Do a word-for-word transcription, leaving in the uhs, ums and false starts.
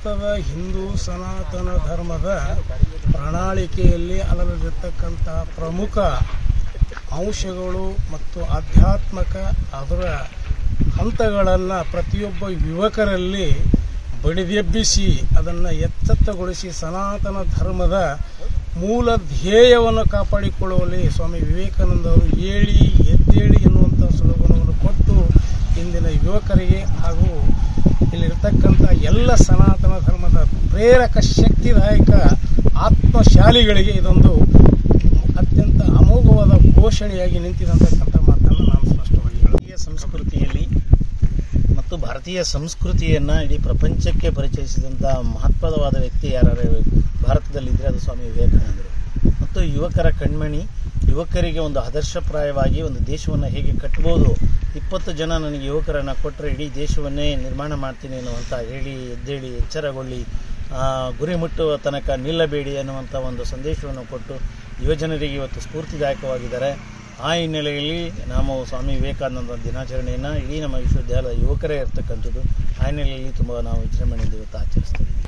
ಭಾರತದ ಹಿಂದೂ ಸನಾತನ ಧರ್ಮದ ಪ್ರಣಾಳಿಕೆಯಲ್ಲಿ ಅಲರಿರ್ತಕ್ಕಂಥ ಪ್ರಮುಖ ಅಂಶಗಳು ಮತ್ತು ಆಧ್ಯಾತ್ಮಿಕ ಅದರ ಹಂತಗಳನ್ನು ಪ್ರತಿಯೊಬ್ಬ ಯುವಕರಲ್ಲಿ ಬಡಿದೆಬ್ಬಿಸಿ ಅದನ್ನು ಎಚ್ಚೆತ್ತಗೊಳಿಸಿ ಸನಾತನ ಧರ್ಮದ ಮೂಲ ಧ್ಯೇಯವನ್ನು ಕಾಪಾಡಿಕೊಳ್ಳುವಲ್ಲಿ ಸ್ವಾಮಿ ವಿವೇಕಾನಂದರು ಏಳಿ ಎದ್ದೇಳಿ ಎನ್ನುವಂಥ ಸ್ಲೋಗನವನ್ನು ಕೊಟ್ಟು ಇಂದಿನ ಯುವಕರಿಗೆ ಹಾಗೂ ಇಲ್ಲಿರ್ತಕ್ಕಂಥ ಎಲ್ಲ ಸನಾತನ ಧರ್ಮದ ಪ್ರೇರಕ ಶಕ್ತಿದಾಯಕ ಆತ್ಮಶಾಲಿಗಳಿಗೆ ಇದೊಂದು ಅತ್ಯಂತ ಅಮೋಘವಾದ ಘೋಷಣೆಯಾಗಿ ನಿಂತಿದಂತಕ್ಕಂಥ ಮಾತನ್ನು ನಾನು ಸ್ಪಷ್ಟವಾಗಿ ಭಾರತೀಯ ಸಂಸ್ಕೃತಿಯಲ್ಲಿ ಮತ್ತು ಭಾರತೀಯ ಸಂಸ್ಕೃತಿಯನ್ನು ಇಡೀ ಪ್ರಪಂಚಕ್ಕೆ ಪರಿಚಯಿಸಿದಂಥ ಮಹತ್ವವಾದ ವ್ಯಕ್ತಿ ಯಾರು ಭಾರತದಲ್ಲಿದ್ದರೆ ಅದು ಸ್ವಾಮಿ ವಿವೇಕಾನಂದರು. ಮತ್ತು ಯುವಕರ ಕಣ್ಮಣಿ, ಯುವಕರಿಗೆ ಒಂದು ಆದರ್ಶಪ್ರಾಯವಾಗಿ ಒಂದು ದೇಶವನ್ನು ಹೇಗೆ ಕಟ್ಬೋದು, ಇಪ್ಪತ್ತು ಜನ ನನಗೆ ಯುವಕರನ್ನು ಕೊಟ್ಟರೆ ಇಡೀ ದೇಶವನ್ನೇ ನಿರ್ಮಾಣ ಮಾಡ್ತೀನಿ ಅನ್ನುವಂಥ ಹೇಳಿ ಎದ್ದೇಳಿ ಎಚ್ಚರಗೊಳ್ಳಿ ಗುರಿ ಮುಟ್ಟುವ ತನಕ ನಿಲ್ಲಬೇಡಿ ಅನ್ನುವಂಥ ಒಂದು ಸಂದೇಶವನ್ನು ಕೊಟ್ಟು ಯುವಜನರಿಗೆ ಇವತ್ತು ಸ್ಫೂರ್ತಿದಾಯಕವಾಗಿದ್ದಾರೆ. ಆ ಹಿನ್ನೆಲೆಯಲ್ಲಿ ನಾವು ಸ್ವಾಮಿ ವಿವೇಕಾನಂದ ದಿನಾಚರಣೆಯನ್ನು ಇಡೀ ನಮ್ಮ ವಿಶ್ವವಿದ್ಯಾಲಯದ ಯುವಕರೇ ಇರ್ತಕ್ಕಂಥದ್ದು. ಆ ಹಿನ್ನೆಲೆಯಲ್ಲಿ ತುಂಬ ನಾವು ವಿಜೃಂಭಣೆಯಿಂದ ಇವತ್ತು ಆಚರಿಸ್ತೀವಿ.